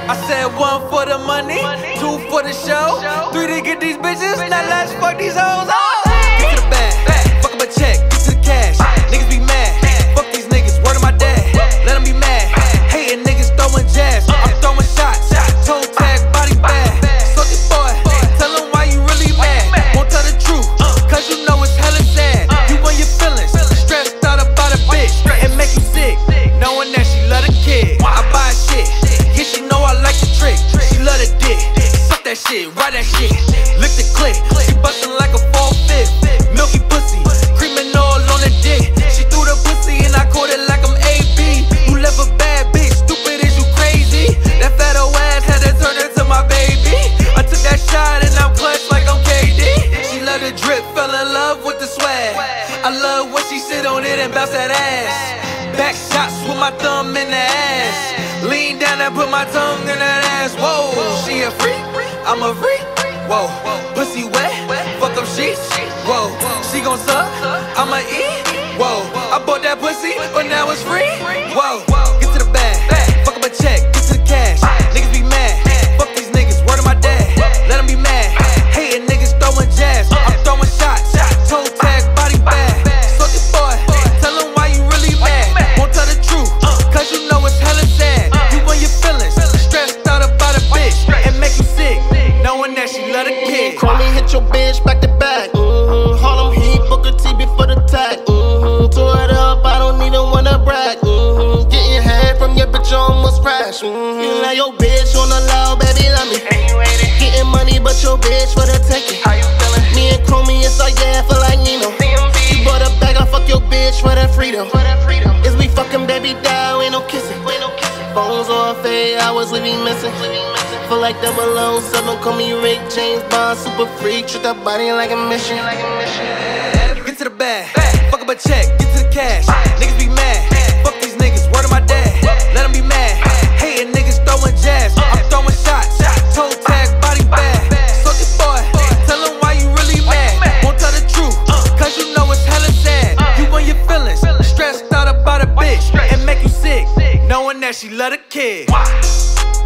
I said 1 for the money, 2 for the show, 3 to get these bitches, now let's fuck these hoes. Get to the bag, fuck up a check, get to the cash. Niggas be mad, fuck these niggas, word of my dad. Let them be mad, hating niggas throwing jazz. I'm throwing shots, toe tag, body bag. So this boy, tell him why you really mad. Won't tell the truth, cause you know it's hella sad. You and your feelings, stressed out about a bitch. It make you sick, knowing that she love a kid. I buy shit, yeah she know I like the trick. She love the dick, suck that shit, ride that shit. Lick the click, she bustin' like a 4/5. Milky pussy, creamin' all on the dick. She threw the pussy and I caught it like I'm AB. You left a bad bitch, stupid is you crazy? That fat old ass had to turn into my baby. I took that shot and I'm clutched like I'm KD. She love the drip, fell in love with the swag. I love when she sit on it and bounce that ass. Back shots with my thumb in the ass. Lean down and put my tongue in that ass. Whoa, she a freak, I'm a freak. Whoa, pussy wet, fuck up sheets. Whoa, she gon' suck, I'ma eat. Whoa, I bought that pussy, but now it's free. Whoa, get to the bag, fuck up a check, get to the cash. Niggas be mad, fuck these niggas, word of my dad. Let them be mad, hating niggas throwing jazz. I'm throwing shots, toe tag, body bag. So this boy, tell him why you really mad. Won't tell the truth, cause you know it's hella sad. You and your feelings, stressed out about a bitch. It make you sick, knowing that she love a kid. Call me, hit your bitch back to back. Harlem Heat, Booker T before the tag. Tore it up, I don't even wanna brag. Getting head from your bitch, almost crash. You like your bitch on the loud, baby, love me. Getting money, but your bitch for the taking. How you feeling? Me and Chromie, it's like, yeah, I feel like Nino. You bought a bag, I fuck your bitch for that freedom. Is we fucking baby down, ain't no kissing. Phones off 8 hours, we be missing. Feel like 007, call me Rick James Bond, super freak, treat that body like a mission. Get to the bag, fuck up a check, get to the cash. Niggas be mad, fuck these niggas, word of my dad. Let them be mad, hating niggas throwing jazz. I'm throwing shots, toe tag, body bag. So this boy, tell him why you really mad. Won't tell the truth, cause you know it's hella sad. You and your feelings, stressed out about a bitch. It make you sick, knowing that she love a kid.